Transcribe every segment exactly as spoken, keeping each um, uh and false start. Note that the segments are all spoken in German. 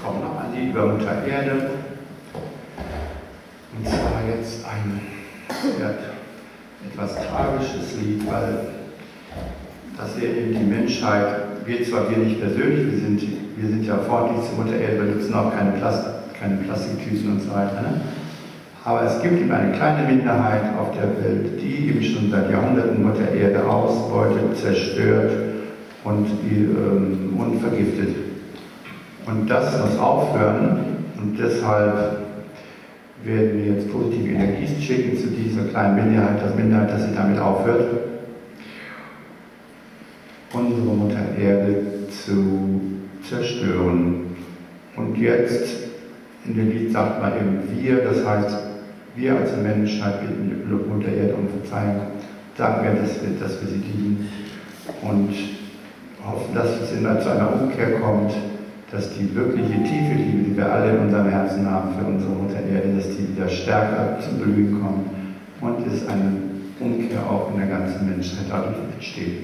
kommt noch ein Lied über Mutter Erde. Und zwar jetzt ein ja, etwas tragisches Lied, weil dass wir eben die Menschheit, wir zwar wir nicht persönlich, wir sind, wir sind ja freundlich zur Mutter Erde, wir nutzen auch keine, Plast keine Plastiktüten und so weiter. Ne? Aber es gibt eben eine kleine Minderheit auf der Welt, die eben schon seit Jahrhunderten Mutter Erde ausbeutet, zerstört und, die, ähm, und vergiftet. Und das muss aufhören und deshalb werden wir jetzt positive Energie schicken zu dieser kleinen Minderheit, das Minderheit, dass sie damit aufhört, unsere Mutter Erde zu zerstören. Und jetzt, in dem Lied sagt man eben wir, das heißt, wir als Menschheit bitten die Mutter Erde um Verzeihung, sagen wir, dass wir, dass wir sie lieben und hoffen, dass es immer zu einer Umkehr kommt, dass die wirkliche tiefe Liebe, die wir alle in unserem Herzen haben für unsere Mutter Erde, dass die wieder stärker zum Blühen kommt und es eine Umkehr auch in der ganzen Menschheit dadurch entsteht.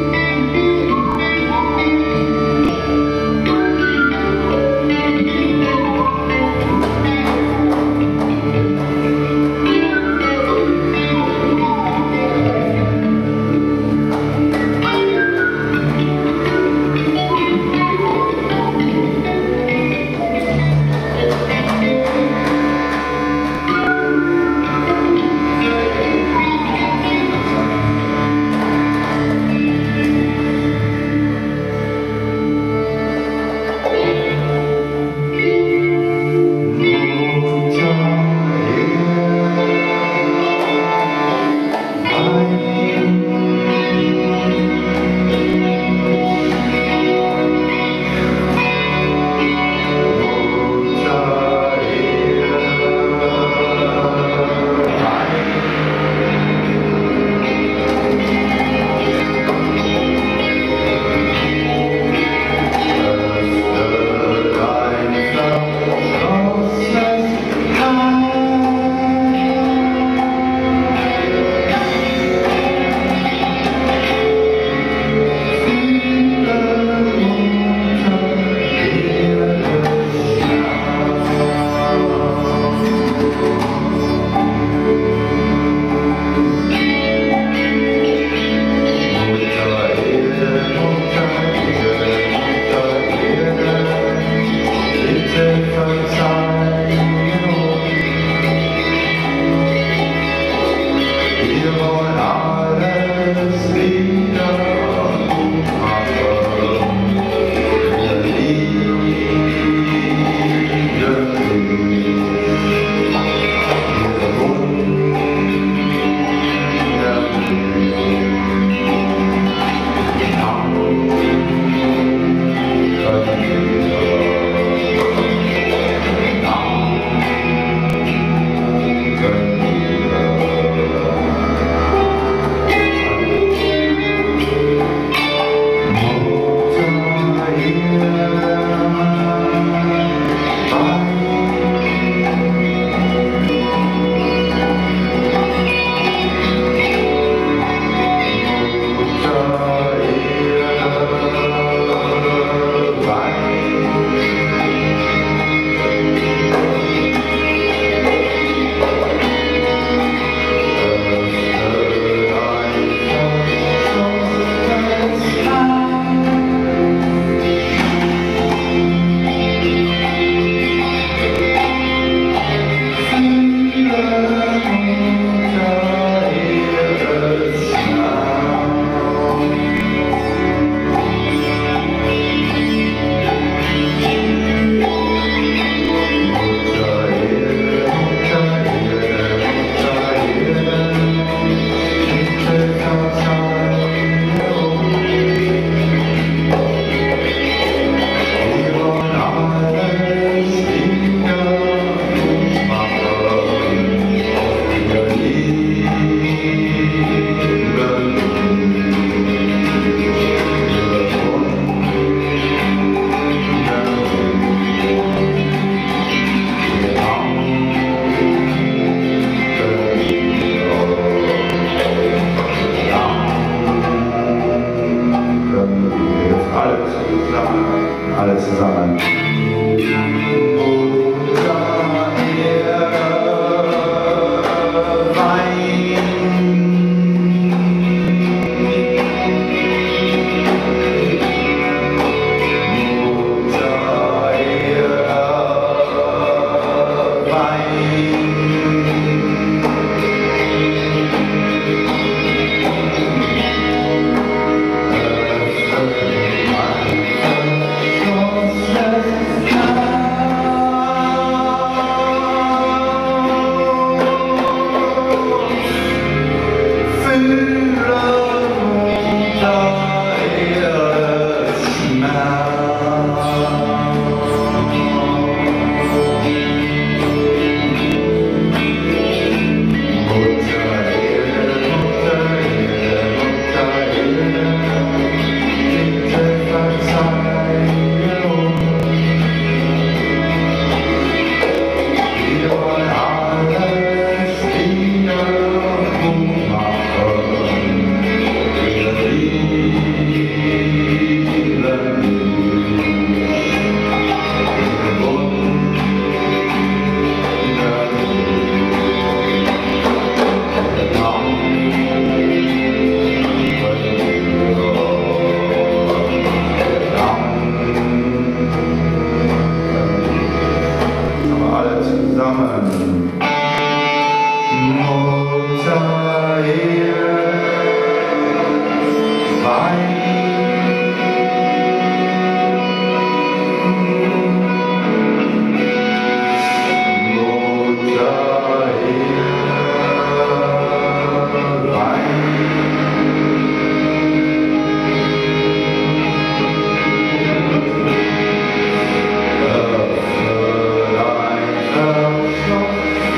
Thank you.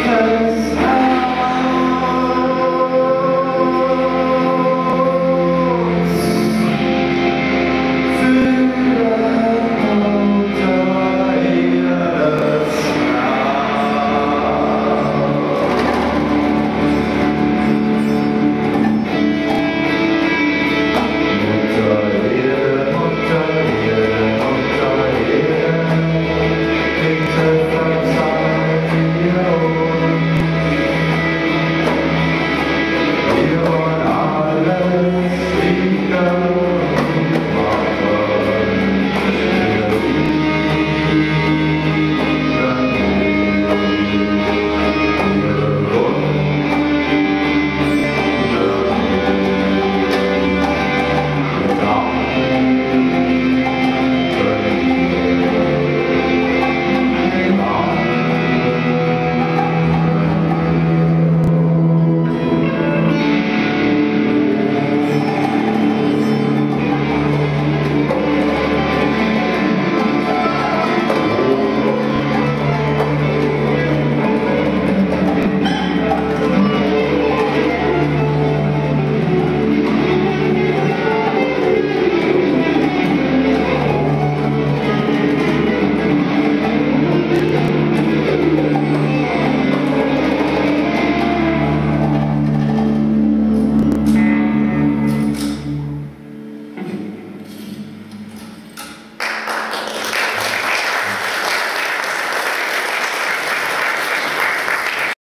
können.